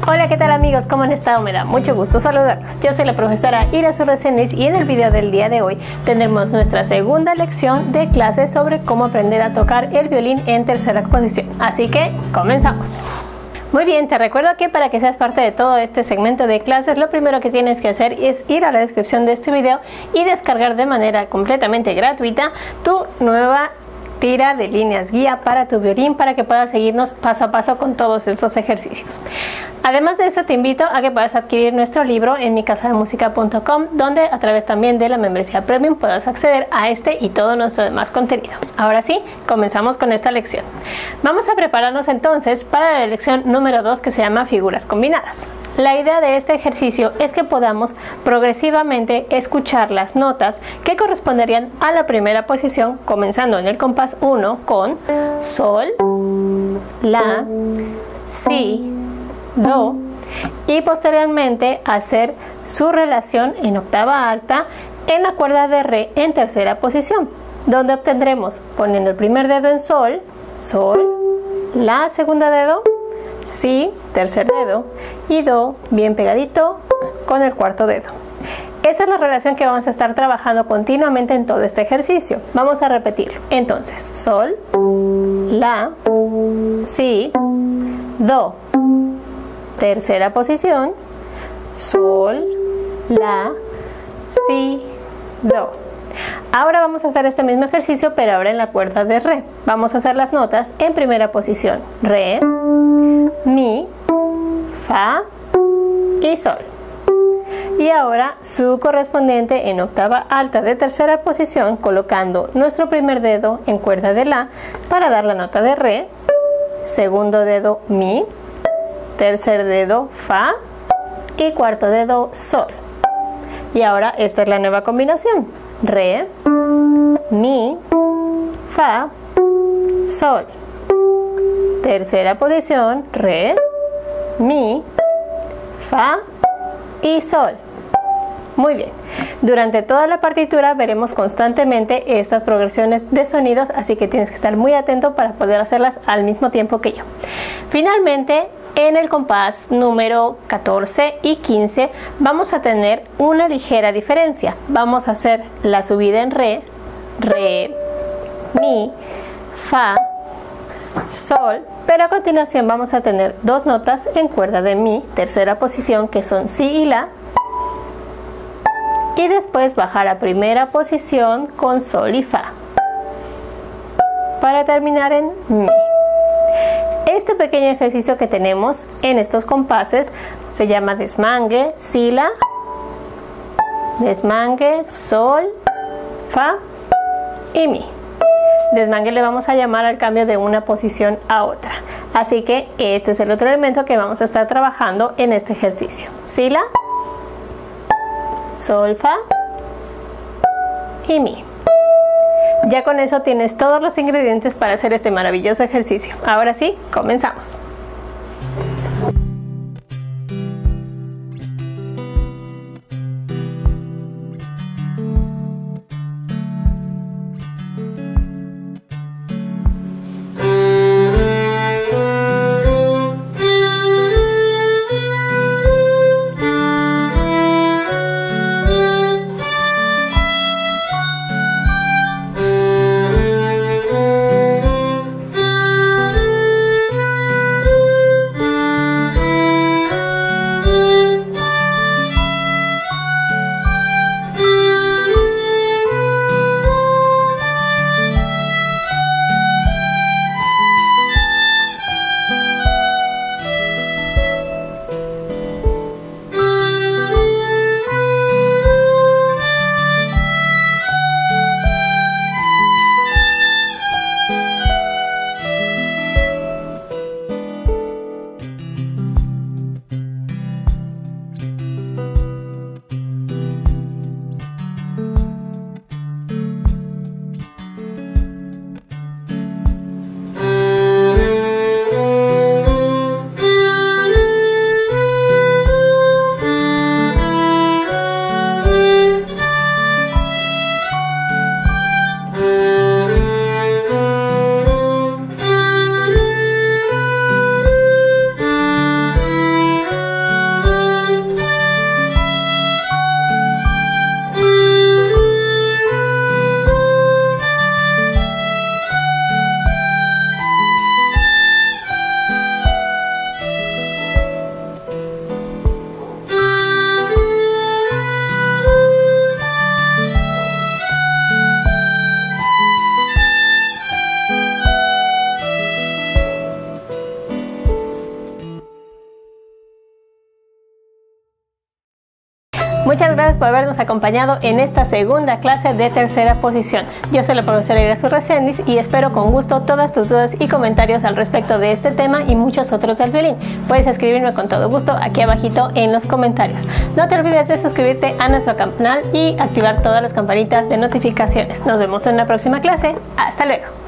Hola, ¿qué tal amigos? ¿Cómo han estado? Me da mucho gusto saludarlos. Yo soy la profesora Ira Surresenis y en el video del día de hoy tendremos nuestra segunda lección de clase sobre cómo aprender a tocar el violín en tercera posición. Así que comenzamos. Muy bien, te recuerdo que para que seas parte de todo este segmento de clases, lo primero que tienes que hacer es ir a la descripción de este video y descargar de manera completamente gratuita tu nueva tira de líneas guía para tu violín para que puedas seguirnos paso a paso con todos estos ejercicios. Además de eso, te invito a que puedas adquirir nuestro libro en micasademusica.com, donde a través también de la membresía premium puedas acceder a este y todo nuestro demás contenido. Ahora sí, comenzamos con esta lección. Vamos a prepararnos entonces para la lección número 2, que se llama figuras combinadas. La idea de este ejercicio es que podamos progresivamente escuchar las notas que corresponderían a la primera posición, comenzando en el compás 1 con sol, la, si, do, y posteriormente hacer su relación en octava alta en la cuerda de re en tercera posición, donde obtendremos, poniendo el primer dedo en sol, sol, la, segunda dedo, si, tercer dedo, y do bien pegadito con el cuarto dedo. Esa es la relación que vamos a estar trabajando continuamente en todo este ejercicio. Vamos a repetirlo. Entonces, sol, la, si, do, tercera posición, sol, la, si, do. Ahora vamos a hacer este mismo ejercicio, pero ahora en la cuerda de re. Vamos a hacer las notas en primera posición: re, mi, fa y sol. Y ahora su correspondiente en octava alta de tercera posición, colocando nuestro primer dedo en cuerda de la para dar la nota de re, segundo dedo mi, tercer dedo fa y cuarto dedo sol. Y ahora esta es la nueva combinación: re, mi, fa, sol. Tercera posición: re, mi, fa y sol. Muy bien. Durante toda la partitura veremos constantemente estas progresiones de sonidos, así que tienes que estar muy atento para poder hacerlas al mismo tiempo que yo. Finalmente, en el compás número 14 y 15 vamos a tener una ligera diferencia. Vamos a hacer la subida en re, re, mi, fa, sol, pero a continuación vamos a tener dos notas en cuerda de mi, tercera posición, que son si y la, y después bajar a primera posición con sol y fa, para terminar en mi. Este pequeño ejercicio que tenemos en estos compases se llama desmangue, si, la, desmangue, sol, fa y mi. Desmangue le vamos a llamar al cambio de una posición a otra. Así que este es el otro elemento que vamos a estar trabajando en este ejercicio: si, la, sol, fa y mi. Ya con eso tienes todos los ingredientes para hacer este maravilloso ejercicio. Ahora sí, comenzamos. Muchas gracias por habernos acompañado en esta segunda clase de tercera posición. Yo soy la profesora Irazu Reséndiz y espero con gusto todas tus dudas y comentarios al respecto de este tema y muchos otros del violín. Puedes escribirme con todo gusto aquí abajito en los comentarios. No te olvides de suscribirte a nuestro canal y activar todas las campanitas de notificaciones. Nos vemos en una próxima clase. Hasta luego.